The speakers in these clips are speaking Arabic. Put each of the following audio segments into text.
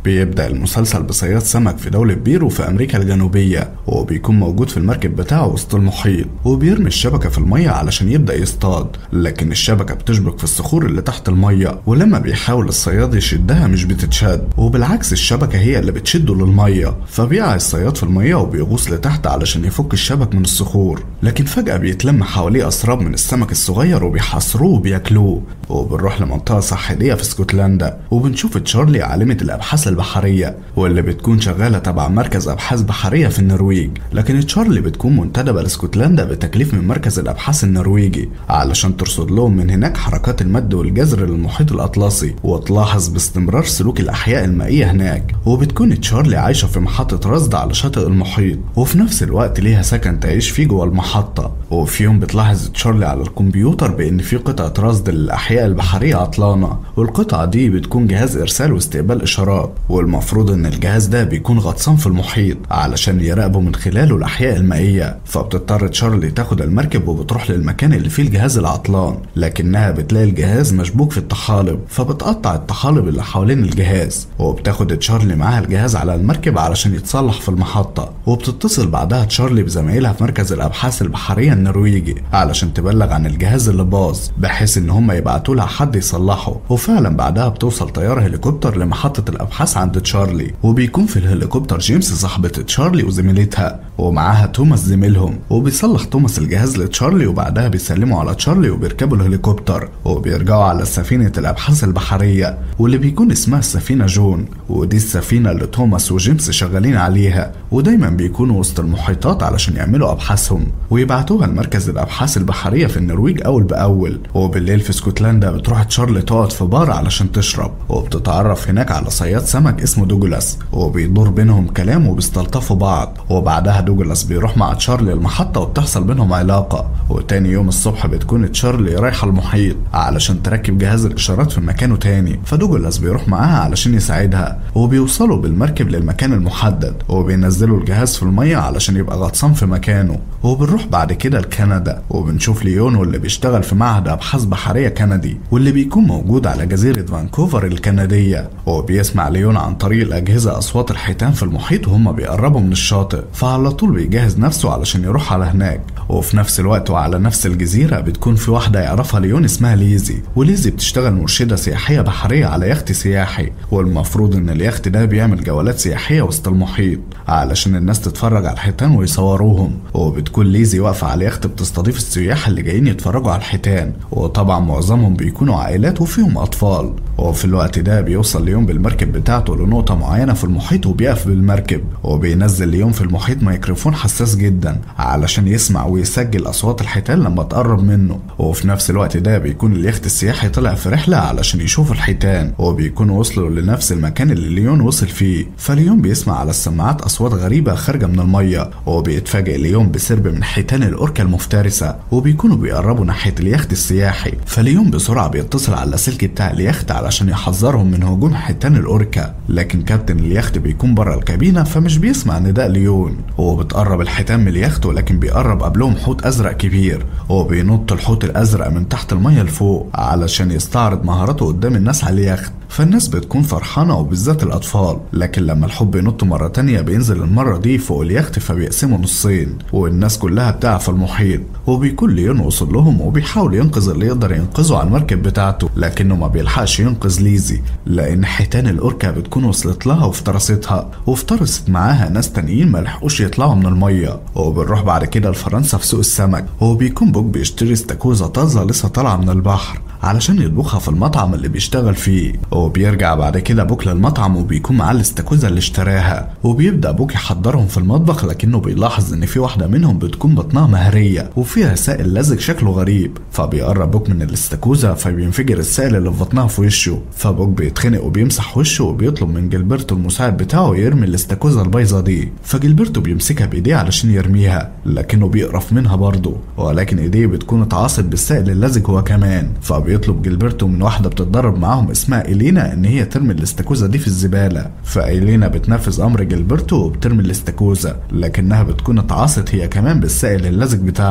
بيبدأ المسلسل بصياد سمك في دولة بيرو في أمريكا الجنوبية، وبيكون موجود في المركب بتاعه وسط المحيط، وبيرمي الشبكة في المية علشان يبدأ يصطاد، لكن الشبكة بتشبك في الصخور اللي تحت المية، ولما بيحاول الصياد يشدها مش بتتشد، وبالعكس الشبكة هي اللي بتشده للمية، فبيقع الصياد في المية وبيغوص لتحت علشان يفك الشبك من الصخور، لكن فجأة بيتلم حواليه أسراب من السمك الصغير وبيحاصروه وبياكلوه. وبنروح لمنطقة ساحلية في اسكتلندا، وبنشوف تشارلي عالمة الأبحاث البحرية واللي بتكون شغالة تبع مركز أبحاث بحرية في النرويج، لكن تشارلي بتكون منتدبة لاسكتلندا بتكليف من مركز الأبحاث النرويجي علشان ترصد لهم من هناك حركات المد والجزر للمحيط الأطلسي، وتلاحظ باستمرار سلوك الأحياء المائية هناك. وبتكون تشارلي عايشة في محطة رصد على شاطئ المحيط، وفي نفس الوقت ليها سكن تعيش فيه جوه المحطة. وفي يوم بتلاحظ تشارلي على الكمبيوتر بأن في قطعة رصد للأحياء البحرية عطلانة، والقطعة دي بتكون جهاز إرسال واستقبال إشارات، والمفروض إن الجهاز ده بيكون غطسان في المحيط علشان يراقبوا من خلاله الأحياء المائية. فبتضطر تشارلي تاخد المركب وبتروح للمكان اللي فيه الجهاز العطلان، لكنها بتلاقي الجهاز مشبوك في الطحالب، فبتقطع الطحالب اللي حوالين الجهاز، وبتاخد تشارلي معاها الجهاز على المركب علشان يتصلح في المحطة. وبتتصل بعدها تشارلي بزمايلها في مركز الأبحاث البحرية النرويجي علشان تبلغ عن الجهاز اللي باظ، بحيث ان هم يبعتوا لها حد يصلحه. وفعلا بعدها بتوصل طيارة هليكوبتر لمحطة الأبحاث عند تشارلي، وبيكون في الهليكوبتر جيمس صاحبة تشارلي وزميلتها، ومعاها توماس زميلهم، وبيصلح توماس الجهاز لتشارلي، وبعدها بيسلموا على تشارلي وبيركبوا الهليكوبتر وبيرجعوا على سفينة الأبحاث البحرية واللي بيكون اسمها السفينة جون، ودي السفينة اللي توماس وجيمس شغالين عليها، ودايما بيكونوا وسط المحيطات علشان يعملوا أبحاثهم ويبعتوها لمركز الأبحاث البحرية في النرويج أول بأول. وبالليل في اسكتلندا بتروح تشارلي تقعد في بار علشان تشرب، وبتتعرف هناك على صياد سمك اسمه دوجلاس، وبيدور بينهم كلام وبيستلطفوا بعض. وبعدها دوجلاس بيروح مع تشارلي المحطة وبتحصل بينهم علاقة. وتاني يوم الصبح بتكون تشارلي رايحة المحيط علشان تركب جهاز الإشارات في مكانه تاني، فدوجلاس بيروح معاها علشان يساعدها، وبيوصلوا بالمركب للمكان المحدد، وبينزلوا الجهاز في المية علشان يبقى غطسان في مكانه. وبنروح بعد كده لكندا، وبنشوف ليونو اللي بيشتغل في معهد أبحاث بحرية كندي واللي بيكون موجود على جزيرة فانكوفر الكندية. وبيسمع ليون عن طريق الأجهزة أصوات الحيتان في المحيط وهم بيقربوا من الشاطئ، فعلى طول بيجهز نفسه علشان يروح على هناك. وفي نفس الوقت وعلى نفس الجزيرة بتكون في واحدة يعرفها ليون اسمها ليزي، وليزي بتشتغل مرشدة سياحية بحرية على يخت سياحي، والمفروض ان اليخت ده بيعمل جولات سياحية وسط المحيط علشان الناس تتفرج على الحيتان ويصوروهم. وبتكون ليزي واقفة على اليخت بتستضيف السياح اللي جايين يتفرجوا على الحيتان، وطبعا معظمهم بيكونوا عائلات وفيهم أطفال. وفي الوقت ده بيوصل ليون بالمركب بتاعته لنقطة معينة في المحيط وبيقف بالمركب، وبينزل ليون في المحيط ميكروفون حساس جدا علشان يسمع ويسجل أصوات الحيتان لما تقرب منه. وفي نفس الوقت ده بيكون اليخت السياحي طلع في رحلة علشان يشوف الحيتان، وبيكونوا وصلوا لنفس المكان اللي ليون وصل فيه. فليون بيسمع على السماعات أصوات غريبة خارجة من المية، وبيتفاجئ ليون بسرب من حيتان الأوركا المفترسة، وبيكونوا بيقربوا ناحية اليخت السياحي. فليون بسرعة بيتصل على اللاسلكي بتاع اليخت علشان يحذرهم من هجوم حيتان الأوركا، لكن كابتن اليخت بيكون بره الكابينة فمش بيسمع نداء ليون. وبتقرب الحيتان من اليخت، ولكن بيقرب قبلهم حوت أزرق كبير، وبينط الحوت الأزرق من تحت المية لفوق علشان يستعرض مهاراته قدام الناس على اليخت. فالناس بتكون فرحانة وبالذات الأطفال، لكن لما الحوت بينط مرة تانية بينزل المرة دي فوق اليخت فبيقسموا نصين، والناس كلها بتقع في المحيط. وبيكون ليون وصل لهم وبيحاول ينقذ اللي يقدر ينقذه على المركب بتاعته، لكنه ما بيلحقش ينقذ ليزي لأن حيتان الأوركا بتكون وصلت لها وافترستها، وافترست معاها ناس تانيين ما لحقوش يطلعوا من المية. وبنروح بعد كده لفرنسا في سوق السمك، وبيكون بوك بيشتري استاكوزا طازة لسه طالعة من البحر علشان يطبخها في المطعم اللي بيشتغل فيه. وبيرجع بعد كده بوك للمطعم وبيكون معاه الاستاكوزا اللي اشتراها، وبيبدأ بوك يحضرهم في المطبخ، لكنه بيلاحظ ان في واحدة منهم بتكون بطنها مهرية وفيها سائل لزج شكله غريب. فبيقرب بوك من الاستاكوزا فبينفجر السائل اللي في بطنها في وشه، فبوك بيتخنق وبيمسح وشه وبيطلب من جilberto المساعد بتاعه يرمي الاستاكوزا البايظة دي. فجilberto بيمسكها بايديه علشان يرميها، لكنه بيقرف منها برضه، ولكن ايديه بتكون اتعاصت بالسائل اللزج هو كمان. فبيطلب جilberto من واحدة بتتدرب معاهم اسمها إلينا ان هي ترمي الاستاكوزا دي في الزبالة. فإلينا بتنفذ امر جilberto وبترمي الاستاكوزا، لكنها بتكون اتعاصت هي كمان بالسائل اللزج بتاعها.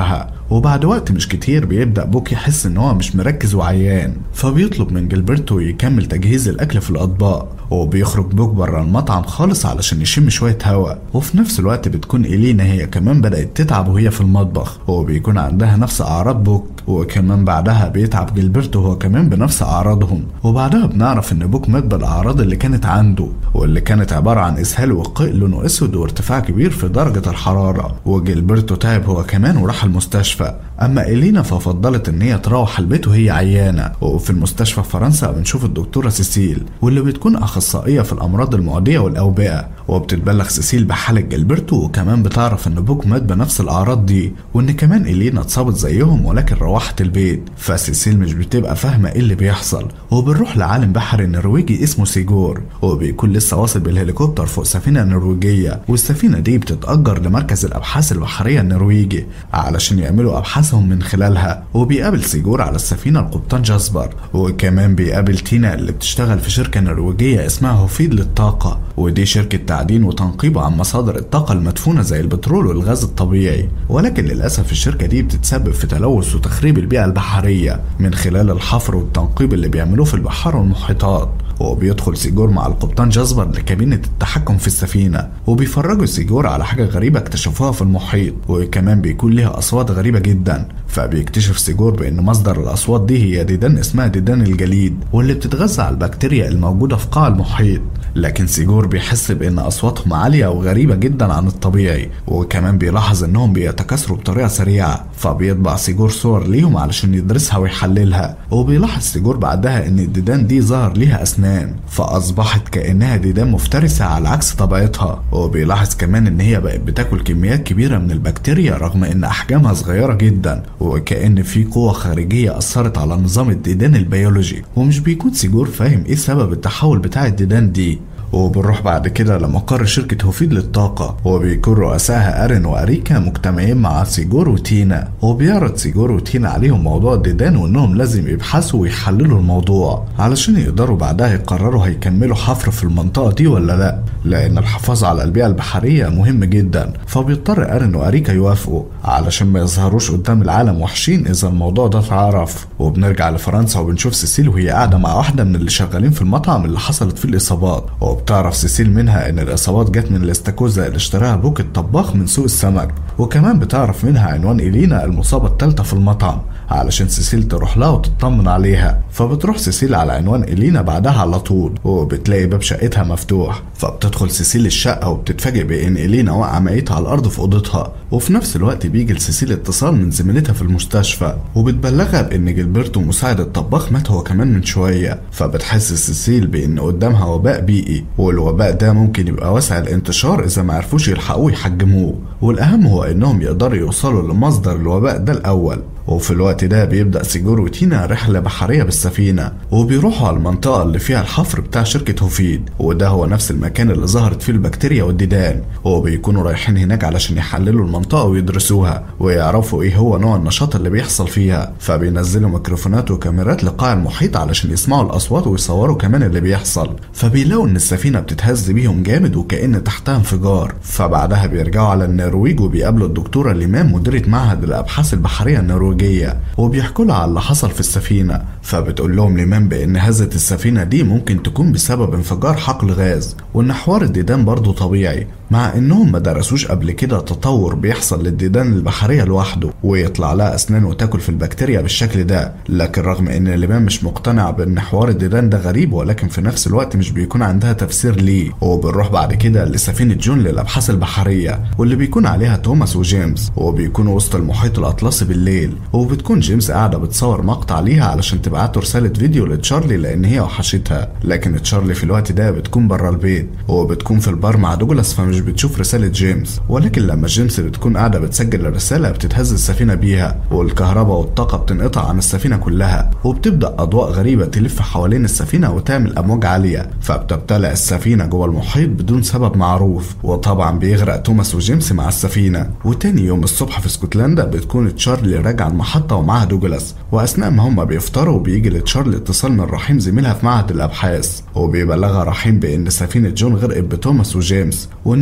وبعد وقت مش كتير بيبدأ بوك يحس ان هو مش مركز وعيان، فبيطلب من جilberto يكمل تجهيز الاكل في الاطباق، وبيخرج بوك بره المطعم خالص علشان يشم شوية هوا. وفي نفس الوقت بتكون إلينا هي كمان بدأت تتعب وهي في المطبخ، وبيكون عندها نفس أعراض بوك، وكمان بعدها بيتعب جilberto هو كمان بنفس أعراضهم. وبعدها بنعرف إن بوك مات بالأعراض اللي كانت عنده، واللي كانت عبارة عن إسهال وقيء لونه أسود وارتفاع كبير في درجة الحرارة. وجilberto تعب هو كمان وراح المستشفى. أما إلينا ففضلت إن هي تروح البيت وهي عيانة. وفي المستشفى في فرنسا بنشوف الدكتورة سيسيل، واللي بتكون أخصائية في الأمراض المعدية والأوبئة، وبتتبلغ سيسيل بحالة جilberto، وكمان بتعرف إن بوك مات بنفس الأعراض دي، وإن كمان إلينا اتصابت زيهم ولكن روحت البيت. فسيسيل مش بتبقى فاهمة إيه اللي بيحصل، وبنروح لعالم بحري نرويجي اسمه سيجور، وبيكون لسه واصل بالهليكوبتر فوق سفينة نرويجية، والسفينة دي بتتأجر لمركز الأبحاث البحرية النرويجي علشان يعملوا أبحاثهم من خلالها. وبيقابل سيجور على السفينة القبطان جاسبر، وكمان بيقابل تينا اللي بتشتغل في شركة نرويجية اسمها هوفيد للطاقة، ودي شركة تعدين وتنقيب عن مصادر الطاقة المدفونة زي البترول والغاز الطبيعي. ولكن للأسف الشركة دي بتتسبب في تلوث وتخريب البيئة البحرية من خلال الحفر والتنقيب اللي بيعملوه في البحار والمحيطات. وبيدخل سيجور مع القبطان جاسبر لكابينة التحكم في السفينة، وبيفرجوا سيجور على حاجة غريبة اكتشفوها في المحيط، وكمان بيكون ليها أصوات غريبة جدا. فبيكتشف سيجور بأن مصدر الأصوات دي هي ديدان اسمها ديدان الجليد، واللي بتتغذى على البكتيريا الموجودة في قاع المحيط. لكن سيجور بيحس بأن أصواتهم عالية وغريبة جدا عن الطبيعي، وكمان بيلاحظ أنهم بيتكاثروا بطريقة سريعة. فبيطبع سيجور صور ليهم علشان يدرسها ويحللها. وبيلاحظ سيجور بعدها أن الديدان دي ظهر ليها أسنان، فأصبحت كأنها ديدان مفترسة على عكس طبيعتها. وبيلاحظ كمان أن هي بقت بتاكل كميات كبيرة من البكتيريا رغم أن أحجامها صغيرة جدا، وكأن في قوة خارجية أثرت على نظام الديدان البيولوجي. ومش بيكون سيجور فاهم إيه سبب التحول بتاع الديدان دي. وبنروح بعد كده لمقر شركة هوفيد للطاقة، وبيكون رؤسائها أرين وأريكا مجتمعين مع سيجور وتينا، وبيعرض سيجور وتينا عليهم موضوع الديدان وإنهم لازم يبحثوا ويحللوا الموضوع علشان يقدروا بعدها يقرروا هيكملوا حفر في المنطقة دي ولا لأ، لأن الحفاظ على البيئة البحرية مهم جدا. فبيضطر أرين وأريكا يوافقوا علشان ما يظهروش قدام العالم وحشين إذا الموضوع ده اتعرف. وبنرجع لفرنسا وبنشوف سيسيل وهي قاعدة مع واحدة من اللي شغالين في المطعم اللي حصلت فيه الإصابات، وبتعرف سيسيل منها ان الاصابات جت من الاستاكوزا اللي اشتراها بوك الطباخ من سوق السمك. وكمان بتعرف منها عنوان إلينا المصابة الثالثة في المطعم علشان سيسيل تروح لها وتطمن عليها. فبتروح سيسيل على عنوان إلينا بعدها على طول، وبتلاقي باب شقتها مفتوح. فبتدخل سيسيل الشقة وبتتفاجئ بان إلينا واقعة ميتة على الارض في اوضتها. وفي نفس الوقت بيجي لسيسيل اتصال من زميلتها في المستشفى، وبتبلغها بان جilberto مساعد الطباخ مات هو كمان من شوية. فبتحس سيسيل بان قدامها وباء بيئي، والوباء ده ممكن يبقى واسع الانتشار اذا ما عرفوش يلحقوه يحجموه، والاهم هو انهم يقدروا يوصلوا لمصدر الوباء ده الاول. وفي الوقت ده بيبدأ سيجور وتينا رحلة بحرية بالسفينة، وبيروحوا على المنطقة اللي فيها الحفر بتاع شركة هوفيد، وده هو نفس المكان اللي ظهرت فيه البكتيريا والديدان. وبيكونوا رايحين هناك علشان يحللوا المنطقة ويدرسوها ويعرفوا ايه هو نوع النشاط اللي بيحصل فيها. فبينزلوا ميكروفونات وكاميرات لقاع المحيط علشان يسمعوا الأصوات ويصوروا كمان اللي بيحصل. فبيلاقوا ان السفينة بتتهز بيهم جامد وكأن تحتها انفجار. فبعدها بيرجعوا على النرويج وبيقابلوا الدكتورة ليمان مديرة معهد الأبحاث البحرية النرويجية، وبيحكوا لها على اللي حصل في السفينة. فبتقول لهم ليمان بان هزة السفينة دي ممكن تكون بسبب انفجار حقل غاز، وان حوار الديدان برضه طبيعي، مع انهم ما درسوش قبل كده تطور بيحصل للديدان البحرية لوحده ويطلع لها اسنان وتاكل في البكتيريا بالشكل ده. لكن رغم ان ليمان مش مقتنع بان حوار الديدان ده غريب، ولكن في نفس الوقت مش بيكون عندها تفسير ليه. وبنروح بعد كده لسفينة جون للابحاث البحرية، واللي بيكون عليها توماس وجيمس، وبيكونوا وسط المحيط الاطلسي بالليل. وبتكون جيمس قاعدة بتصور مقطع ليها علشان تبعته رسالة فيديو لتشارلي لان هي وحشتها. لكن تشارلي في الوقت ده بتكون بره البيت، وبتكون في البار مع دوجلاس، فمش بتشوف رسالة جيمس. ولكن لما جيمس بتكون قاعدة بتسجل الرسالة بتتهز السفينة بيها، والكهرباء والطاقة بتنقطع عن السفينة كلها، وبتبدأ أضواء غريبة تلف حوالين السفينة وتعمل أمواج عالية. فبتبتلع السفينة جوه المحيط بدون سبب معروف، وطبعا بيغرق توماس وجيمس مع السفينة. وتاني يوم الصبح في اسكتلندا بتكون تشارلي راجعة المحطة ومعها دوجلاس، وأثناء ما هما بيفطروا بيجي لتشارلي اتصال من رحيم زميلها في معهد الأبحاث، وبيبلغها رحيم بأن سفينة جون غرقت بتوماس وجيمس، وإنهم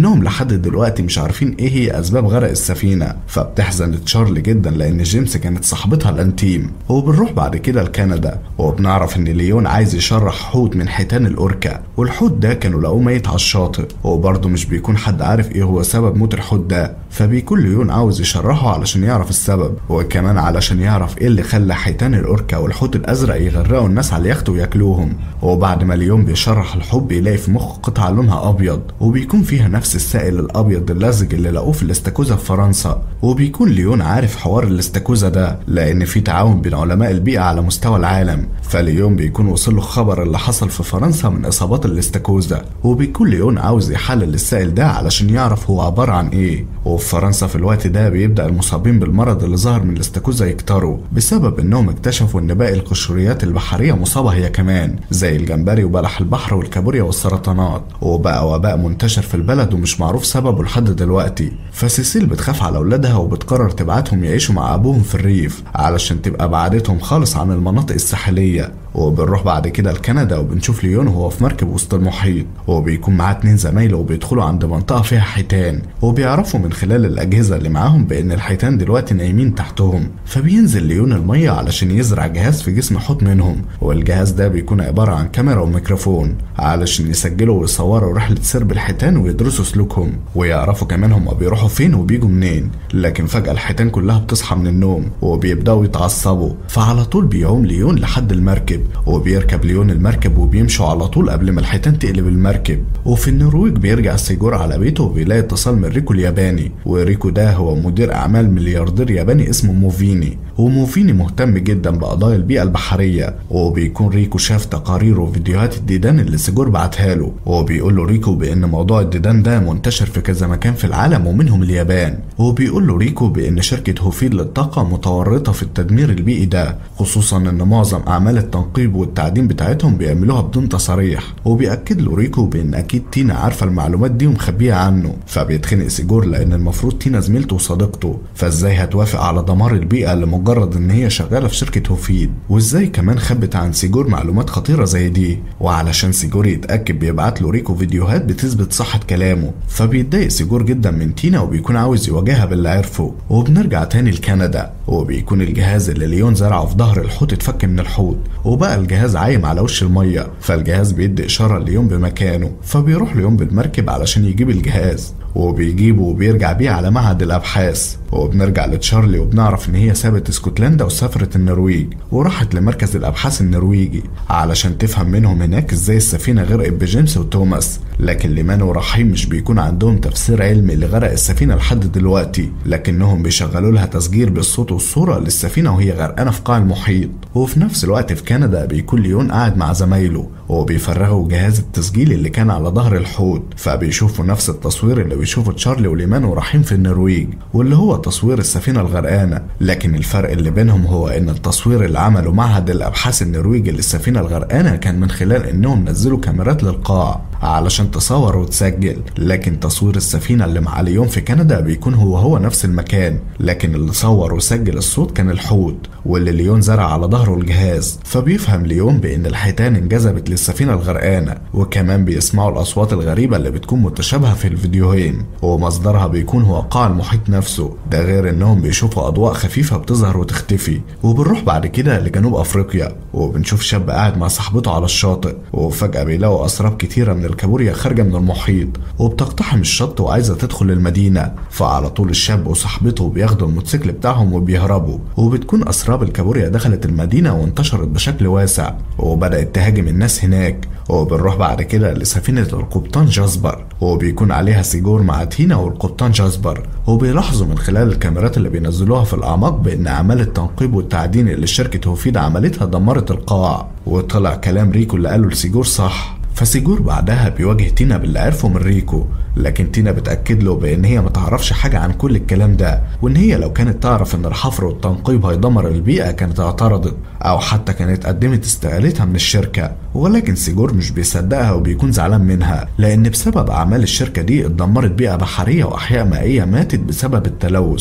لكنهم لحد دلوقتي مش عارفين ايه هي اسباب غرق السفينة. فبتحزن تشارلي جدا لان جيمس كانت صاحبتها الانتيم. وبنروح بعد كده لكندا وبنعرف ان ليون عايز يشرح حوت من حيتان الاوركا، والحوت ده كانوا لقوه ميت على الشاطئ، وبرضه مش بيكون حد عارف ايه هو سبب موت الحوت ده. فبيكون ليون عاوز يشرحه علشان يعرف السبب، وكمان علشان يعرف ايه اللي خلى حيتان الاوركا والحوت الازرق يغرقوا الناس على اليخت وياكلوهم. وبعد ما ليون بيشرح الحوت بيلاقي في مخه قطعه لونها ابيض، وبيكون فيها نفس السائل الابيض اللزج اللي لقوه في الاستاكوزا في فرنسا. وبيكون ليون عارف حوار الاستاكوزا ده لان في تعاون بين علماء البيئه على مستوى العالم. فليون بيكون وصل له خبر اللي حصل في فرنسا من اصابات الاستاكوزا، وبيكون ليون عاوز يحلل السائل ده علشان يعرف هو عباره عن ايه. وفي فرنسا في الوقت ده بيبدا المصابين بالمرض اللي ظهر من الاستاكوزا يكتروا بسبب انهم اكتشفوا ان باقي القشريات البحريه مصابه هي كمان، زي الجمبري وبلح البحر والكابوريا والسرطانات. وبقى وباء منتشر في البلد ومش معروف سببه لحد دلوقتي. فسيسيل بتخاف على اولادها وبتقرر تبعتهم يعيشوا مع ابوهم في الريف علشان تبقى بعدتهم خالص عن المناطق الساحليه. وبنروح بعد كده لكندا وبنشوف ليون وهو في مركب وسط المحيط، وبيكون معاه 2 زمايله وبيدخلوا عند منطقه فيها حيتان، وبيعرفوا من خلال الاجهزه اللي معاهم بان الحيتان دلوقتي نايمين تحتهم. فبينزل ليون الميه علشان يزرع جهاز في جسم حوت منهم، والجهاز ده بيكون عباره عن كاميرا وميكروفون علشان يسجلوا ويصوروا رحله سرب الحيتان ويدرسوا سلوكهم ويعرفوا كمان هم بيروحوا فين وبيجوا منين. لكن فجاه الحيتان كلها بتصحى من النوم وبيبداوا يتعصبوا، فعلى طول بيعوم ليون لحد المركب، وبيركب ليون المركب وبيمشوا على طول قبل ما الحيتان تقلب المركب. وفي النرويج بيرجع سيجور على بيته وبيلاقي اتصال من ريكو الياباني، وريكو ده هو مدير اعمال ملياردير ياباني اسمه موفيني. وموفيني مهتم جدا بقضايا البيئه البحريه، وبيكون ريكو شاف تقارير وفيديوهات الديدان اللي سيجور بعتها له، وبيقول له ريكو بان موضوع الديدان ده منتشر في كذا مكان في العالم ومنهم اليابان. وبيقول له ريكو بان شركه هوفيد للطاقه متورطه في التدمير البيئي ده، خصوصا ان معظم اعمال التنقيب والتعدين بتاعتهم بيعملوها بدون تصاريح. وبيأكد له ريكو بان اكيد تينا عارفه المعلومات دي ومخبيها عنه. فبيتخنق سيجور لان المفروض تينا زميلته وصديقته، فازاي هتوافق على دمار البيئه لمجرد ان هي شغاله في شركه هوفيد، وازاي كمان خبت عن سيجور معلومات خطيره زي دي. وعلشان سيجور يتاكد بيبعت له ريكو فيديوهات بتثبت صحه كلامه. فبيتضايق سيجور جدا من تينا وبيكون عاوز يواجهها باللي عرفه. وبنرجع تاني لكندا، وبيكون الجهاز اللي ليون زرعه في ظهر الحوت اتفك من الحوت، وبقى الجهاز عايم على وش الميه. فالجهاز بيدي اشاره ليون بمكانه، فبيروح ليون بالمركب علشان يجيب الجهاز، وبيجيبه وبيرجع بيه على معهد الابحاث. وبنرجع لتشارلي وبنعرف ان هي سابت اسكتلندا وسافرت النرويج وراحت لمركز الابحاث النرويجي علشان تفهم منهم هناك ازاي السفينه غرقت بجيمس وتوماس. لكن ليمان ورحيم مش بيكون عندهم تفسير علمي لغرق السفينه لحد دلوقتي، لكنهم بيشغلوا لها تسجيل بالصوت والصوره للسفينه وهي غرقانه في قاع المحيط. وفي نفس الوقت في كندا بيكون ليون قاعد مع زمايله وبيفرغوا جهاز التسجيل اللي كان على ظهر الحوت، فبيشوفوا نفس التصوير اللي بيشوفه تشارلي وليمان ورحيم في النرويج، واللي هو تصوير السفينه الغرقانه. لكن الفرق اللي بينهم هو ان التصوير اللي عمله معهد الابحاث النرويجي للسفينه الغرقانه كان من خلال انهم نزلوا كاميرات للقاع علشان تصور وتسجل، لكن تصوير السفينه اللي مع ليون في كندا بيكون هو نفس المكان، لكن اللي صور وسجل الصوت كان الحوت واللي ليون زرع على ظهره الجهاز. فبيفهم ليون بان الحيتان انجذبت للسفينه الغرقانه، وكمان بيسمعوا الاصوات الغريبه اللي بتكون متشابهه في الفيديوهين ومصدرها بيكون هو قاع المحيط نفسه. ده غير انهم بيشوفوا اضواء خفيفه بتظهر وتختفي. وبنروح بعد كده لجنوب افريقيا وبنشوف شاب قاعد مع صاحبته على الشاطئ، وفجاه بيلاقوا اسراب كتيره من الكابوريا خارجه من المحيط وبتقتحم الشط وعايزه تدخل المدينه. فعلى طول الشاب وصاحبته بياخدوا الموتوسيكل بتاعهم وبيهربوا، وبتكون اسراب الكابوريا دخلت المدينه وانتشرت بشكل واسع وبدات تهاجم الناس هناك. وبنروح بعد كده لسفينه القبطان جاسبر، وبيكون عليها سيجور مع تينا والقبطان جاسبر، وبيلاحظوا من خلال الكاميرات اللي بينزلوها في الاعماق بان اعمال التنقيب والتعدين اللي شركه هوفيد عملتها دمرت القاع. وطلع كلام ريكو اللي قاله لسيجور صح. فسيجور بعدها بيواجه تينا باللي عرفه من ريكو، لكن تينا بتأكد له بان هي متعرفش حاجة عن كل الكلام ده، وان هي لو كانت تعرف ان الحفر والتنقيب هيدمر البيئة كانت اعترضت او حتى كانت قدمت استقالتها من الشركة. ولكن سيجور مش بيصدقها وبيكون زعلان منها لان بسبب اعمال الشركة دي اتدمرت بيئة بحرية واحياء مائية ماتت بسبب التلوث.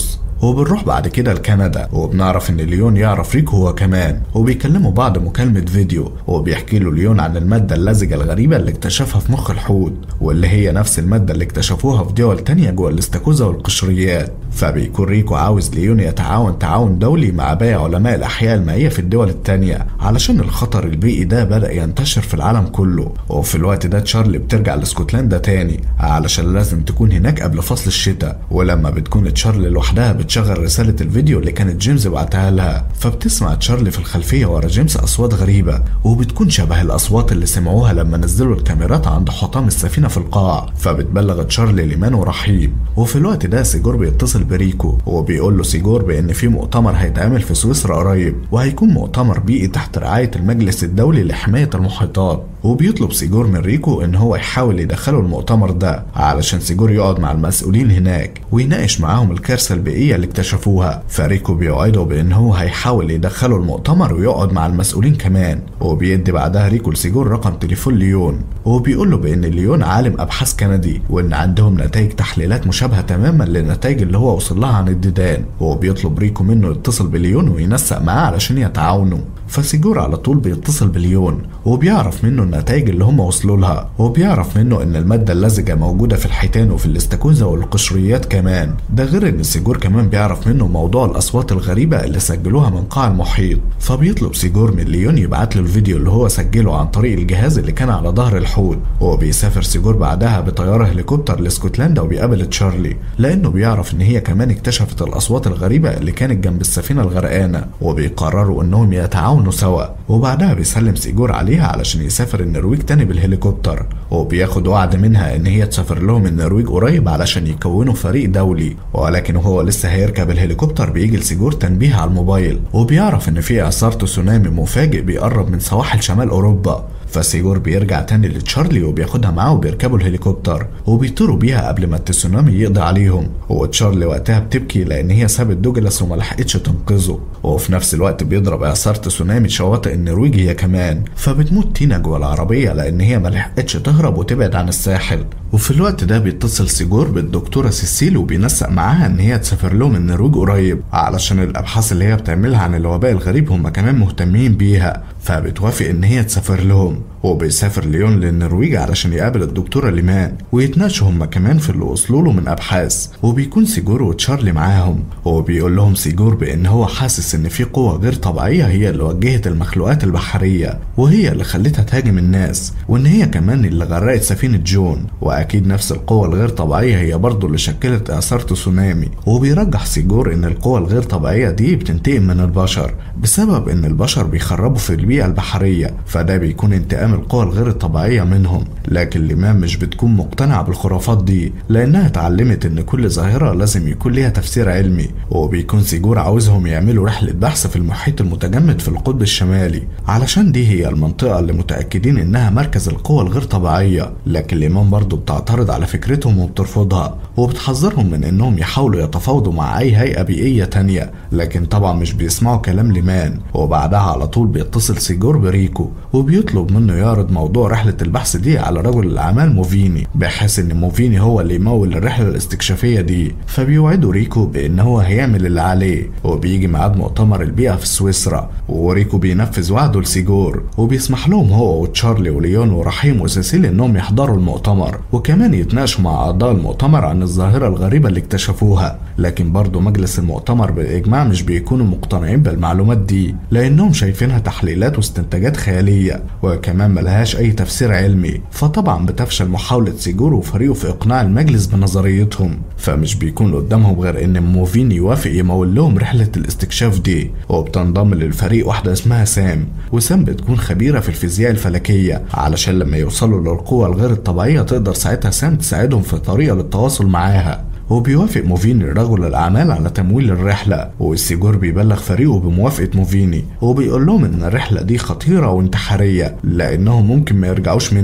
وبنروح بعد كده لكندا، وبنعرف ان ليون يعرف ريكو هو كمان، وبيكلموا بعض مكالمة فيديو، وبيحكي له ليون عن المادة اللزجة الغريبة اللي اكتشفها في مخ الحوت، واللي هي نفس المادة اللي اكتشفوها في دول تانية جوه الاستاكوزا والقشريات. فبيكون ريكو عاوز ليون يتعاون تعاون دولي مع باقي علماء الأحياء المائية في الدول التانية، علشان الخطر البيئي ده بدأ ينتشر في العالم كله. وفي الوقت ده تشارلي بترجع لاسكتلندا تاني علشان لازم تكون هناك قبل فصل الشتاء، ولما بتكون تشارلي لوحدها بتشغل رسالة الفيديو اللي كانت جيمس بعتها لها، فبتسمع تشارلي في الخلفية ورا جيمس أصوات غريبة، وبتكون شبه الأصوات اللي سمعوها لما نزلوا الكاميرات عند حطام السفينة في القاع. فبتبلغ تشارلي ليمان ورحيم. وفي الوقت ده سيجور بيتصل بريكو، وبيقول له سيجور بأن في مؤتمر هيتعمل في سويسرا قريب، وهيكون مؤتمر بيئي تحت رعاية المجلس الدولي لحماية المحيطات. وبيطلب سيجور من ريكو ان هو يحاول يدخله المؤتمر ده علشان سيجور يقعد مع المسؤولين هناك ويناقش معاهم الكارثة البيئية اللي اكتشفوها. فريكو بيوعده بان هو هيحاول يدخله المؤتمر ويقعد مع المسؤولين كمان. وبيدي بعدها ريكو لسيجور رقم تليفون ليون، وبيقول له بان ليون عالم ابحاث كندي، وان عندهم نتائج تحليلات مشابهة تماما للنتائج اللي هو وصل لها عن الديدان. وبيطلب ريكو منه يتصل بليون وينسق معاه علشان يتعاونوا. فسيجور على طول بيتصل بليون، وبيعرف منه النتائج اللي هم وصلوا لها، وبيعرف منه ان المادة اللزجة موجودة في الحيتان وفي الاستاكوزا والقشريات كمان. ده غير ان سيجور كمان بيعرف منه موضوع الاصوات الغريبة اللي سجلوها من قاع المحيط. فبيطلب سيجور من ليون يبعت له الفيديو اللي هو سجله عن طريق الجهاز اللي كان على ظهر الحوت. وبيسافر سيجور بعدها بطيارة هليكوبتر لاسكتلندا وبيقابل تشارلي، لانه بيعرف ان هي كمان اكتشفت الاصوات الغريبة اللي كانت جنب السفينة الغرقانة، وبيقرروا انهم يتعاونوا سوا. وبعدها بيسلم سيجور عليها علشان يسافر النرويج تاني بالهليكوبتر، وبياخد وعد منها ان هي تسافر لهم النرويج قريب علشان يكونوا فريق دولي. ولكن وهو لسه هيركب الهليكوبتر بيجي لسيجور تنبيه على الموبايل، وبيعرف ان في اعصار تسونامي مفاجئ بيقرب من سواحل شمال اوروبا. فسيجور بيرجع تاني لتشارلي وبياخدها معاه وبيركبوا الهليكوبتر وبيطيروا بيها قبل ما التسونامي يقضي عليهم. وتشارلي وقتها بتبكي لان هي سابت دوجلاس وما لحقتش تنقذه. وفي نفس الوقت بيضرب اعصار تسونامي شواطئ النرويج هي كمان، فبتموت تينا جوه العربيه لان هي ما لحقتش تهرب وتبعد عن الساحل. وفي الوقت ده بيتصل سيجور بالدكتوره سيسيل وبينسق معاها ان هي تسافر لهم النرويج قريب علشان الابحاث اللي هي بتعملها عن الوباء الغريب هم كمان مهتمين بيها. فبتوافق ان هي تسافر لهم. وبيسافر ليون للنرويج علشان يقابل الدكتوره ليمان ويتناقشوا هم كمان في اللي وصلوا له من ابحاث. وبيكون سيجور وتشارلي معاهم، وبيقول لهم سيجور بان هو حاسس ان في قوه غير طبيعيه هي اللي وجهت المخلوقات البحريه وهي اللي خلتها تهاجم الناس، وان هي كمان اللي غرقت سفينه جون، واكيد نفس القوه الغير طبيعيه هي برضه اللي شكلت اعصار تسونامي. وبيرجح سيجور ان القوه الغير طبيعيه دي بتنتقم من البشر بسبب ان البشر بيخربوا في البيئه البحريه، فده بيكون انتقام القوى الغير الطبيعية منهم. لكن ليمان مش بتكون مقتنعة بالخرافات دي لأنها اتعلمت إن كل ظاهرة لازم يكون ليها تفسير علمي. وبيكون سيجور عاوزهم يعملوا رحلة بحث في المحيط المتجمد في القطب الشمالي علشان دي هي المنطقة اللي متأكدين إنها مركز القوى الغير طبيعية. لكن ليمان برضو بتعترض على فكرتهم وبترفضها، وبتحذرهم من إنهم يحاولوا يتفاوضوا مع أي هيئة بيئية تانية، لكن طبعا مش بيسمعوا كلام ليمان. وبعدها على طول بيتصل سيجور بريكو وبيطلب منه يعرض موضوع رحلة البحث دي على رجل الأعمال موفيني، بحيث إن موفيني هو اللي يمول الرحلة الاستكشافية دي. فبيوعدوا ريكو بإن هو هيعمل اللي عليه. وبيجي ميعاد مؤتمر البيئة في سويسرا، وريكو بينفذ وعده لسيجور وبيسمح لهم هو وتشارلي وليون ورحيم وسيسيل إنهم يحضروا المؤتمر وكمان يتناقشوا مع أعضاء المؤتمر عن الظاهرة الغريبة اللي اكتشفوها. لكن برضو مجلس المؤتمر بالإجماع مش بيكونوا مقتنعين بالمعلومات دي لأنهم شايفينها تحليلات واستنتاجات خيالية وكمان ملهاش أي تفسير علمي. فطبعا بتفشل محاولة سيجور وفريقه في إقناع المجلس بنظريتهم، فمش بيكون قدامهم غير إن موفين يوافق يمول لهم رحلة الاستكشاف دي. وبتنضم للفريق واحدة اسمها سام، وسام بتكون خبيرة في الفيزياء الفلكية علشان لما يوصلوا للقوة الغير الطبيعية تقدر ساعتها سام تساعدهم في طريقة للتواصل معاها. وبيوافق موفيني رجل الأعمال على تمويل الرحلة، والسيجور بيبلغ فريقه بموافقة موفيني وبيقول لهم إن الرحلة دي خطيرة وانتحارية لأنهم ممكن ما يرجعوش منها.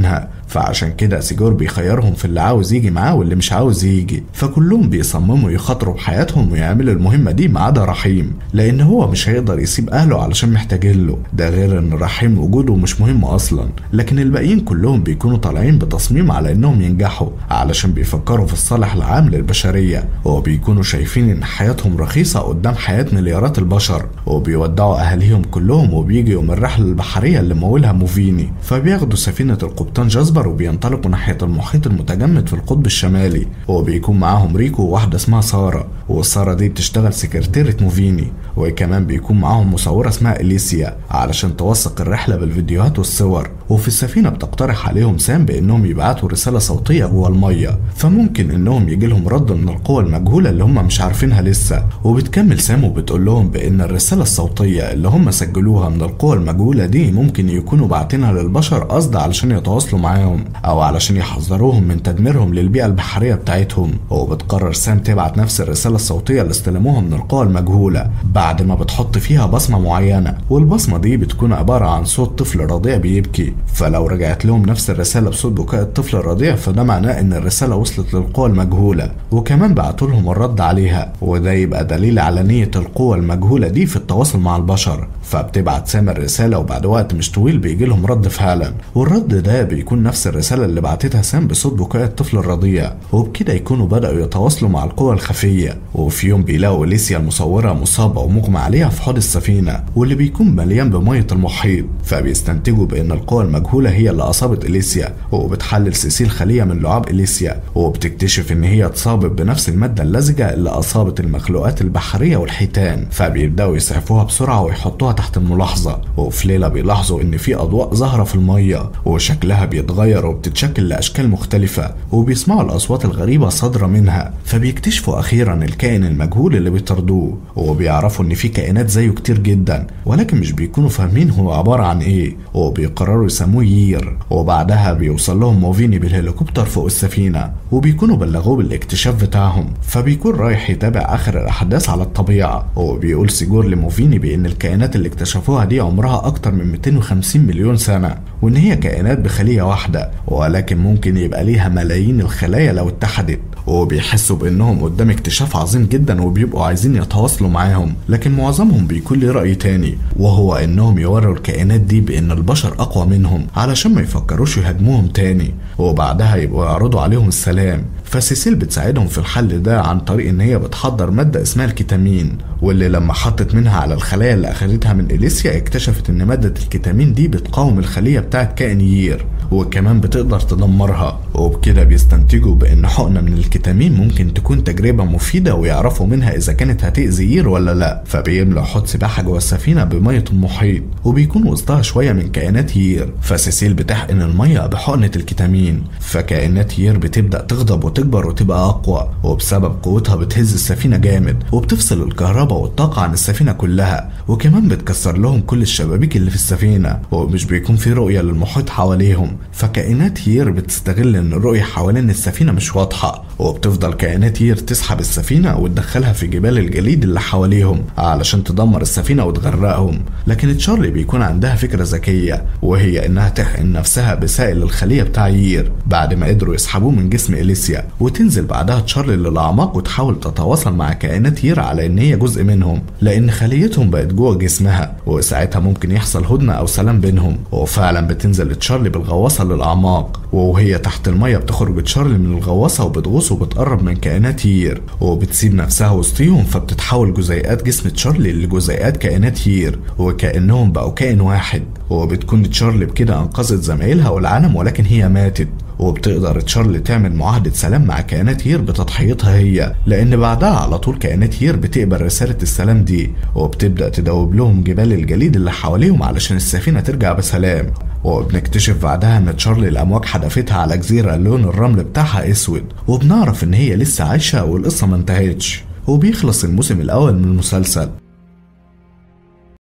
فعشان كده سيجور بيخيرهم في اللي عاوز يجي معاه واللي مش عاوز يجي، فكلهم بيصمموا يخاطروا بحياتهم ويعملوا المهمة دي ما عدا رحيم، لان هو مش هيقدر يسيب اهله علشان محتاجين له، ده غير ان رحيم وجوده مش مهم اصلا. لكن الباقيين كلهم بيكونوا طالعين بتصميم على انهم ينجحوا علشان بيفكروا في الصالح العام للبشرية، وبيكونوا شايفين ان حياتهم رخيصة قدام حياة مليارات البشر، وبيودعوا اهاليهم كلهم وبيجي يوم الرحلة البحرية اللي مولها موفيني، فبياخدوا سفينة القبطان جاسبر وبينطلقوا ناحية المحيط المتجمد في القطب الشمالي، وبيكون معاهم ريكو وواحدة اسمها سارة، وسارة دي بتشتغل سكرتيرة موفيني، وكمان بيكون معاهم مصورة اسمها إليسيا علشان توثق الرحلة بالفيديوهات والصور. وفي السفينة بتقترح عليهم سام بانهم يبعتوا رسالة صوتية جوه المية، فممكن انهم يجي لهم رد من القوى المجهولة اللي هم مش عارفينها لسه. وبتكمل سام وبتقول لهم بان الرسالة الصوتية اللي هم سجلوها من القوى المجهولة دي ممكن يكونوا باعتينها للبشر قصد علشان يتواصلوا معاهم او علشان يحذروهم من تدميرهم للبيئة البحرية بتاعتهم. وبتقرر سام تبعت نفس الرسالة الصوتية اللي استلموها من القوى المجهولة بعد ما بتحط فيها بصمة معينة، والبصمة دي بتكون عبارة عن صوت طفل رضيع بيبكي، فلو رجعت لهم نفس الرسالة بصوت بكاء الطفل الرضيع فده معناه ان الرسالة وصلت للقوى المجهولة، وكمان بعتوا لهم الرد عليها، وده يبقى دليل على نية القوى المجهولة دي في التواصل مع البشر. فبتبعت سام الرسالة وبعد وقت مش طويل بيجي لهم رد فعلا، والرد ده بيكون نفس الرسالة اللي بعتتها سام بصوت بكاء الطفل الرضيع، وبكده يكونوا بدأوا يتواصلوا مع القوى الخفية. وفي يوم بيلاقوا إليسيا المصورة مصابة ومغمى عليها في حوض السفينة واللي بيكون مليان بمية المحيط، فبيستنتجوا بأن القوى المجهولة هي اللي أصابت إليسيا. وبتحلل سيسيل خلية من لعاب إليسيا وبتكتشف إن هي اتصابت بنفس المادة اللزجة اللي أصابت المخلوقات البحرية والحيتان، فبيبدأوا يسعفوها بسرعة ويحطوها تحت الملاحظة. وفي ليلة بيلاحظوا إن في أضواء ظاهرة في المية وشكلها بيتغير وبتتشكل لأشكال مختلفة، وبيسمعوا الأصوات الغريبة صادرة منها، فبيكتشفوا أخيرا الكائن المجهول اللي بيطاردوه، وبيعرفوا إن في كائنات زيه كتير جدا ولكن مش بيكونوا فاهمين هو عبارة عن إيه، وبيقرروا يسموه يير. وبعدها بيوصل لهم موفيني بالهليكوبتر فوق السفينة وبيكونوا بلغوه بالاكتشاف بتاعهم، فبيكون رايح يتابع آخر الأحداث على الطبيعة. وبيقول سيجور لموفيني بأن الكائنات اللي اكتشفوها دي عمرها أكتر من 250 مليون سنة، وإن هي كائنات بخلية واحدة ولكن ممكن يبقى ليها ملايين الخلايا لو اتحدت. وبيحسوا بأنهم قدام اكتشاف عظيم جدا وبيبقوا عايزين يتواصلوا معاهم، لكن معظمهم بيكون له رأي تاني، وهو إنهم يوروا الكائنات دي بأن البشر أقوى منهم علشان ما يفكروش يهاجموهم تاني، وبعدها يبقوا يعرضوا عليهم السلام. فسيسيل بتساعدهم في الحل ده عن طريق ان هي بتحضر مادة اسمها الكيتامين، واللي لما حطت منها على الخلايا اللي اخدتها من إليسيا اكتشفت ان مادة الكيتامين دي بتقاوم الخلية بتاعت كائن يير وكمان بتقدر تدمرها. وبكده بيستنتجوا بان حقنة من الكيتامين ممكن تكون تجربة مفيدة ويعرفوا منها اذا كانت هتأذي يير ولا لا. فبيملأ حوض سباحة جوه السفينة بمية المحيط وبيكون وسطها شوية من كائنات يير، فسيسيل بتحقن المية بحقنة الكيتامين، فكائنات يير بتبدأ تغضب وتكبر وتبقى اقوى، وبسبب قوتها بتهز السفينة جامد وبتفصل الكهرباء والطاقة عن السفينة كلها، وكمان بتكسر لهم كل الشبابيك اللي في السفينة ومش بيكون في رؤية للمحيط حواليهم. فكائنات يير بتستغل ان الرؤية حوالين السفينة مش واضحة، وبتفضل كائنات يير تسحب السفينة وتدخلها في جبال الجليد اللي حواليهم علشان تدمر السفينة وتغرقهم. لكن تشارلي بيكون عندها فكرة ذكية، وهي انها تحقن نفسها بسائل الخلية بتاع يير بعد ما قدروا يسحبوه من جسم إليسيا، وتنزل بعدها تشارلي للأعماق وتحاول تتواصل مع كائنات يير على ان هي جزء منهم لان خليتهم بقت جوه جسمها، وساعتها ممكن يحصل هدنة او سلام بينهم. وفعلا بتنزل تشارلي بالغواصة للأعماق، وهي تحت المية بتخرج تشارلي من الغواصة وبتغوص وبتقرب من كائنات يير وبتسيب نفسها وسطيهم، فبتتحول جزيئات جسم تشارلي لجزيئات كائنات يير وكأنهم بقوا كائن واحد. وبتكون تشارلي بكده انقذت زمايلها والعالم ولكن هي ماتت. وبتقدر تشارلي تعمل معاهدة سلام مع كائنات يير بتضحيتها هي، لأن بعدها على طول كائنات يير بتقبل رسالة السلام دي وبتبدأ تدوب لهم جبال الجليد اللي حواليهم علشان السفينة ترجع بسلام. وبنكتشف بعدها ان تشارلي الامواج حدفتها على جزيرة لون الرمل بتاعها اسود، وبنعرف ان هي لسه عايشة والقصة ما انتهتش. وبيخلص الموسم الاول من المسلسل